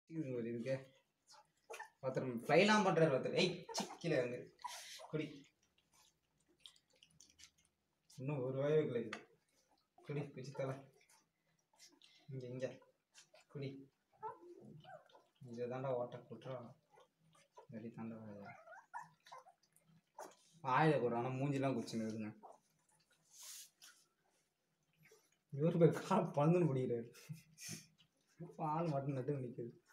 இதுக்கு ஒருத்தர் ஃப்ளைலாம் பண்ணுறாரு ஒருத்தர். ஏய் கீழே வந்து குடி. இன்னும் ஒரு வாய் வைக்கல இது. குடி பிடிச்சல இங்கே இங்கே குடி. இங்கே தாண்டா ஓட்ட குட்டுறான். வெடி தாண்டா வாயில் போடுறான். ஆனால் மூஞ்சிலாம் குச்சின்னு இருக்குங்க. இவரு போய் கால் பந்துன்னு பிடிக்கிறாரு. பால் மட்டும் நட்டு நிற்குது.